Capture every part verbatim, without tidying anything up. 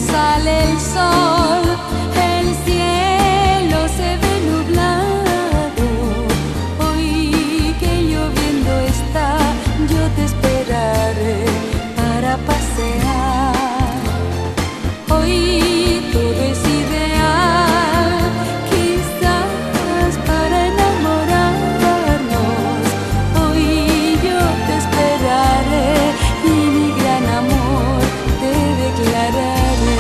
sale el sol, el cielo se ve nublado. Hoy que lloviendo está, yo te esperaré para pasear. Hoy todo es ideal, quizás para enamorarnos. Hoy yo te esperaré y mi gran amor te declararé.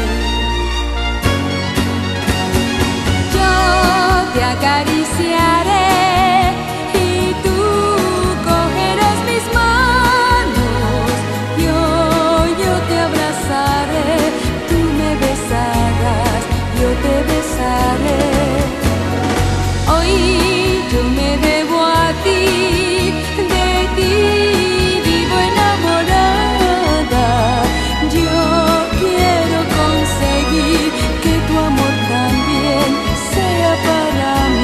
Yo te acariciaré y tú cogerás mis manos. Yo, yo te abrazaré, tú me besarás, yo te besaré. Hoy yo me debo a ti, de ti vivo enamorada. Yo quiero conseguir que tu amor también sea para mí.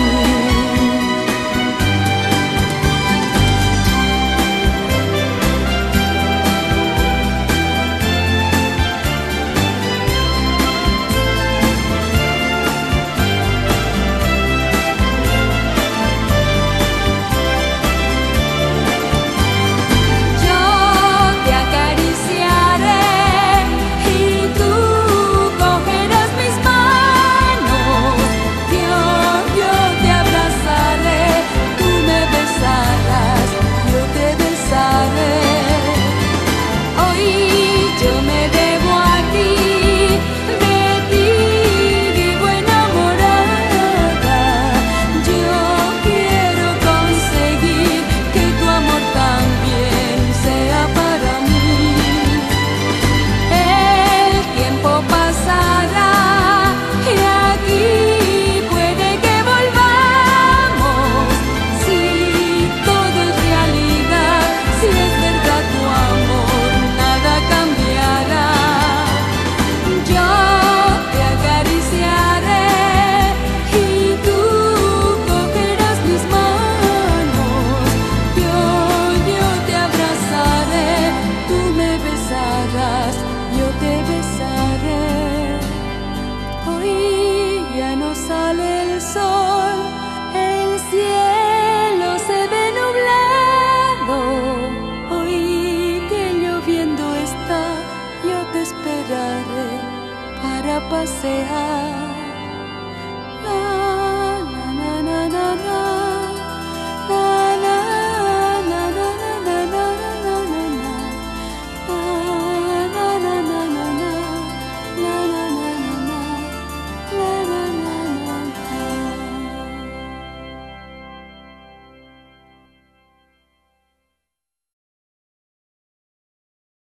Yo te acariciaré y tú cogerás mis manos. Yo, yo te abrazaré, tú me besarás, yo te besaré. Hoy yo me debo a ti, de ti vivo enamorada. Yo quiero conseguir que tu amor también sea para mí. El tiempo pasará y aquí puede que volvamos. Si todo es realidad, si es verdad tu amor, nada cambiará. Yo te acariciaré y tú cogerás mis manos. Yo, yo te abrazaré, tú me besarás, yo te besaré. Hoy ya no sale el sol, el cielo se ve nublado. Hoy que lloviendo está, yo te esperaré para pasear.